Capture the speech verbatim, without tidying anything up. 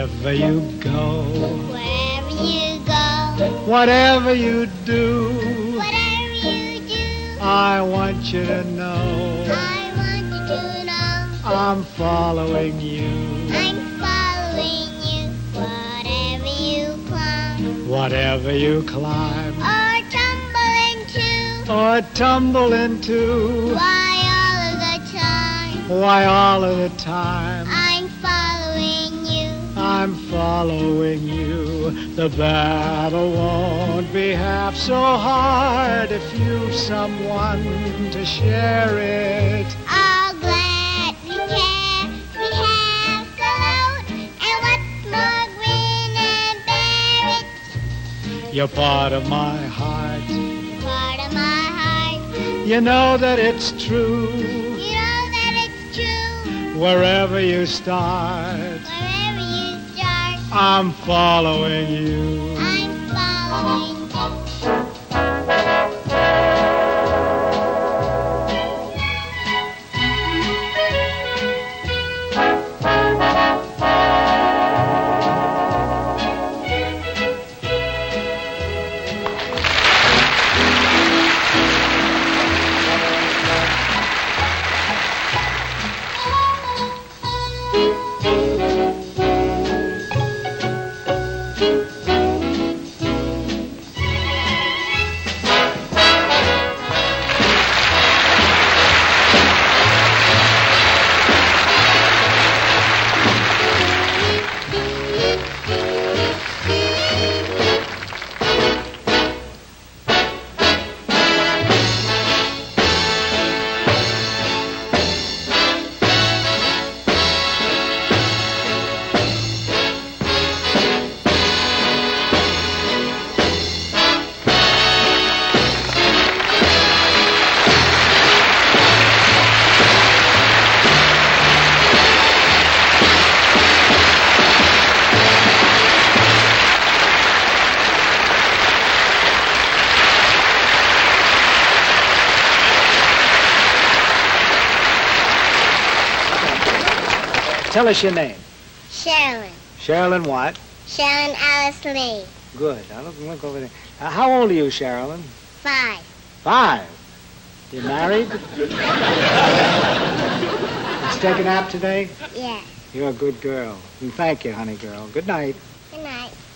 Wherever you go, wherever you go, whatever you do, whatever you do, I want you to know, I want you to know, I'm following you. I'm following you. Whatever you climb, Whatever you climb, or tumble into, or tumble into, why all of the time, why all of the time, I'm following you. I'm following you. The battle won't be half so hard if you've someone to share it. All glad we care, we have the load, and what's more, grin and bear it. You're part of my heart. Part of my heart, You know that it's true. you know that it's true. Wherever you start, Wherever you start, I'm following you. I'm following you. Tell us your name. Cherylene. Cherylene what? Cherylene Alice Lee. Good. Now look, look over there. Uh, how old are you, Cherylene? Five. Five. You married? Did you take a nap today? Yeah. You're a good girl. And thank you, honey girl. Good night. Good night.